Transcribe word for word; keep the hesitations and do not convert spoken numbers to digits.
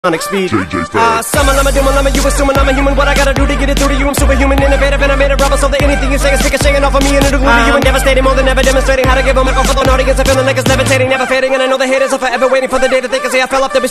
Sonic speed. Uh, summon, I'm a doom, I'm a you assuming I'm a human. What I gotta do to get it through to you? I'm superhuman, innovative, and I made a rubber so that anything you say is sick of shaking off of me and it'll glue to you and devastating. More than ever demonstrating how to give a microphone for the audience. I'm feeling like it's levitating, never fading, and I know the haters are forever waiting for the day that they can say I fell off the